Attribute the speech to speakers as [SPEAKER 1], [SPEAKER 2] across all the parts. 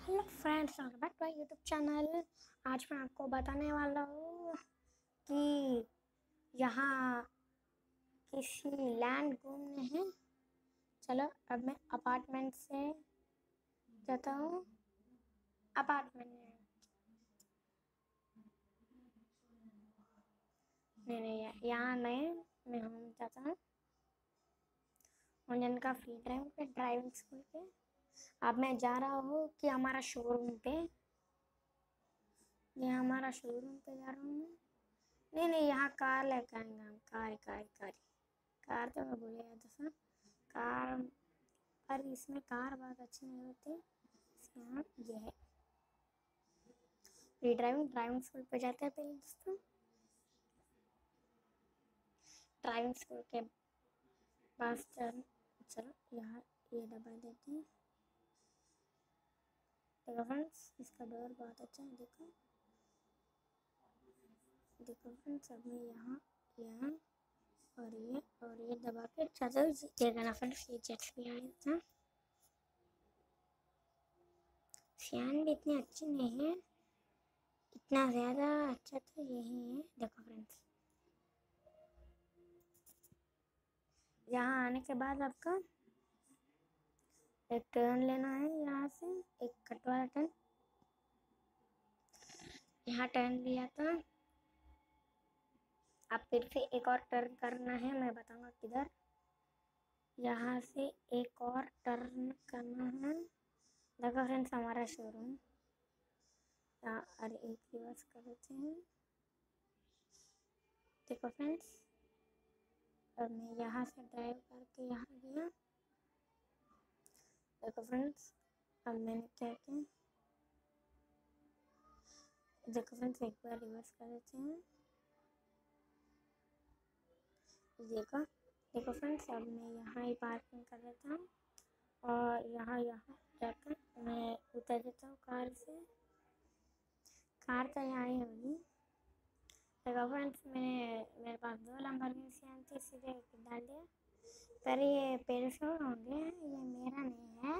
[SPEAKER 1] Hello friends, welcome back to my YouTube channel. आज मैं आपको बताने वाला हूँ कि यहाँ किसी लैंड घूमने हैं। चलो अब मैं अपार्टमेंट से जाता हूँ। अपार्टमेंट में नहीं, यहाँ नहीं, मैं हम जाता हूँ उन्जन का फ्री ड्राइविंग स्कूल पे। अब मैं जा रहा हूँ कि हमारा शोरूम पे, ये हमारा शोरूम पे जा रहा हूँ मैं। नहीं, यहाँ कार लेकर आएंगे हम। कार तो मैं भूल गया था सर। कार, पर इसमें कार बहुत अच्छी नहीं होती। यहाँ ये है फ्री ड्राइविंग स्कूल पे जाते हैं पहले दोस्तों। ड्राइविंग स्कूल के पास चलो यहाँ ये दबा देते हैं। देखो फ्रेंड्स, इसका डोर बहुत अच्छा है। देखो फ्रेंड्स, अब मैं यहाँ और ये दबा के चादर देखा ना फ्रेंड्स, ये जेट्स भी आ था। फैन भी इतनी अच्छी नहीं है, इतना ज़्यादा अच्छा तो यही है। देखो फ्रेंड्स, यहाँ आने के बाद आपका एक टर्न लेना है। यहाँ से एक कट वाला टर्न, यहाँ टर्न लिया था। अब फिर से एक और टर्न करना है, मैं बताऊंगा किधर। यहाँ से एक और टर्न करना है। देखो फ्रेंड्स, हमारा शोरूम। अरे एक रिवर्स कर देते हैं। देखो फ्रेंड्स, अब मैं यहाँ से ड्राइव करके यहाँ गया। देखो फ्रेंड्स, अब मैंने क्या किया। देखो फ्रेंड्स, एक बार रिवर्स कर देते हैं। देखो फ्रेंड्स, अब मैं यहाँ ही पार्किंग कर देता हूँ और यहाँ जाकर मैं उतर देता हूँ कार से। कार तो यहाँ ही होगी। देखो फ्रेंड्स, मेरे पास 2 लैम्बोर्गिनी थी, इसीलिए डाल दिया। पर ये पेरिशोर होंगे, ये मेरा नहीं है।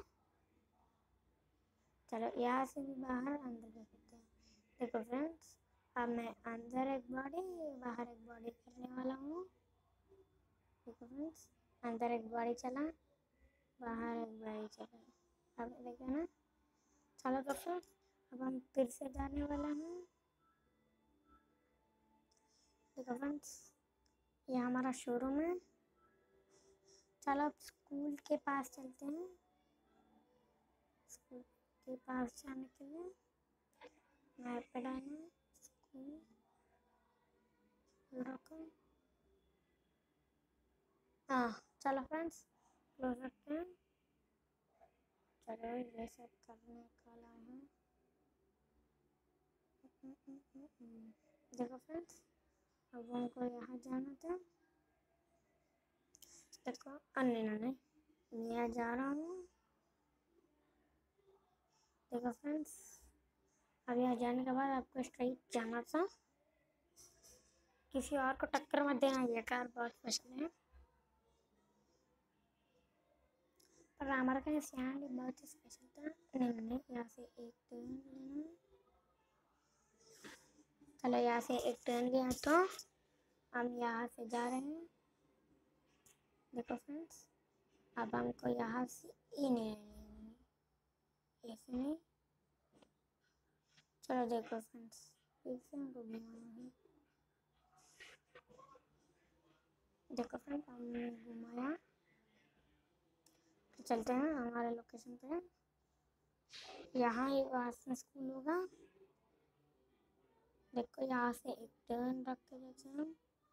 [SPEAKER 1] चलो यहाँ से भी बाहर अंदर कर देते हैं। देखो फ्रेंड्स, अब मैं अंदर एक बॉडी बाहर एक बॉडी करने वाला हूँ। देखो फ्रेंड्स, अंदर एक बॉडी चला, बाहर एक बॉडी चला। अब देखो ना। चलो तो फिर अब हम फिर से जाने वाला हैं। देखो फ्रेंड्स, ये हमारा शोरूम है। चलो अब स्कूल के पास चलते हैं। स्कूल के पास जाने के लिए मैप पे डालना है स्कूल। हाँ चलो फ्रेंड्स, क्लोज रखते हैं। चलो ये सब करने का है। देखो फ्रेंड्स, अब हमको यहाँ जाना था। देखो नहीं, मैं यहाँ जा रहा हूँ। देखो फ्रेंड्स, अब यहाँ जाने के बाद आपको स्ट्राइट जाना था। किसी और को टक्कर मत देना, ये कार बहुत पसंद है। पर हमारा का स्टैंड बहुत ही स्पेशल था। नहीं, यहाँ से एक टर्न लेना। चलो यहाँ से एक टर्न लिया तो हम यहाँ से जा रहे हैं। देखो फ्रेंड्स, अब हमको यहाँ से ही नहीं, ऐसे नहीं। चलो देखो फ्रेंड्स, फिर से हमको घुमाना है। देखो फ्रेंड्स, हमने घुमाया। तो चलते हैं हमारे लोकेशन पे। यहाँ ही पास में स्कूल होगा। देखो यहाँ से एक टर्न रख के देते हैं।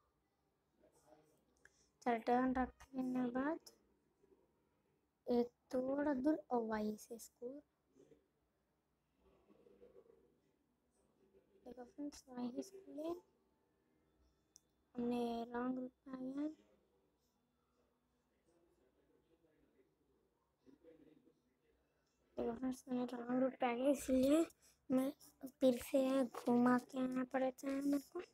[SPEAKER 1] चल टर्न रखने के बाद एक थोड़ा दूर और वहीं से स्कूल। देखो फ्रेंड्स, वहीं स्कूल है। हमने रॉन्ग रूट पे आ गया। देखो फ्रेंड्स, मैंने रॉन्ग रूट पे आ गया, इसलिए मैं फिर से घुमा के आना पड़ता है मेरे को।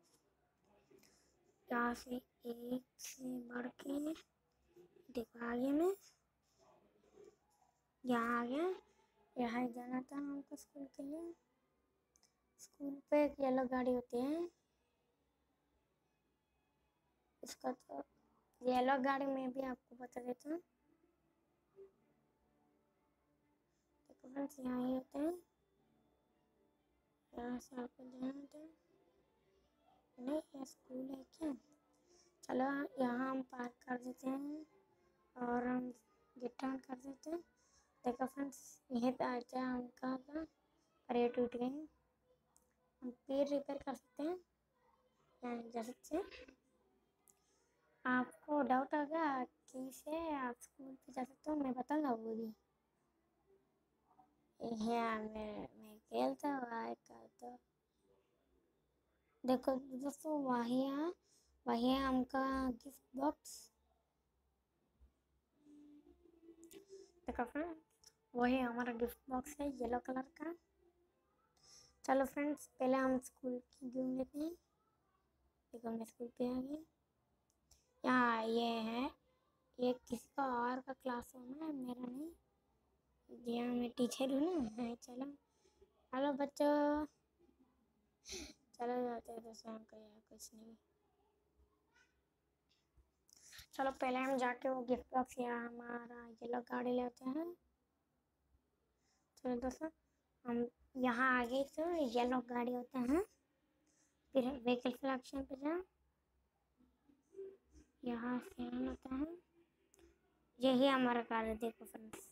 [SPEAKER 1] यहाँ से एक से बढ़ के देखो आगे में यहाँ आ गया। यहाँ ही जाना था हमको स्कूल के लिए। स्कूल पे एक येलो गाड़ी होती है, इसका तो येलो गाड़ी में भी आपको बता देता हूँ। देखो फ्रेंड्स, यहाँ ही होते हैं, यहाँ से आपको जाना था। नहीं, ये स्कूल है क्या? चलो यहाँ हम पार्क कर देते हैं और हम गेट ऑन कर देते हैं। देखो फ्रेंड्स, यह था हमका का, पर ये टूट गई। हम फिर रिपेयर कर सकते हैं यहाँ जा सकते हैं। आपको डाउट होगा कि से आप स्कूल पे जा सकते हो, मैं बताऊंगा वो भी। यहाँ मैं खेलता हुआ तो देखो दोस्तों, वही है हमका गिफ्ट बॉक्स। देखो फ्रेंड्स, वही हमारा गिफ्ट बॉक्स है येलो कलर का। चलो फ्रेंड्स, पहले हम स्कूल की घूम लेते हैं। देखो मैं स्कूल पे आ गई। यहाँ ये है, ये किसी का और का क्लासरूम है, मेरा नहीं। जी हाँ, मैं टीचर हूँ ना। हाँ चलो, हेलो बच्चों, चलो जाते हैं दोस्तों, हमको यहाँ कुछ नहीं। चलो पहले हम जाके वो गिफ्ट बॉक्स या हमारा येलो गाड़ी लेते हैं। चलो दोस्तों, हम यहाँ आगे तो येलो गाड़ी होता है, फिर व्हीकल सिलेक्शन पे जाओ, यहाँ से होता है, यही हमारा कार है। देखो फ्रेंड्स,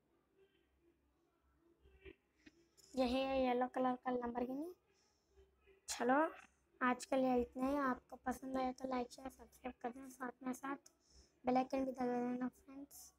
[SPEAKER 1] यही है येलो कलर का लैम्बोर्गिनी। चलो आज के लिए इतना ही। आपको पसंद आया तो लाइक शेयर सब्सक्राइब कर देना, साथ में साथ बेल आइकन भी दबा देना फ्रेंड्स।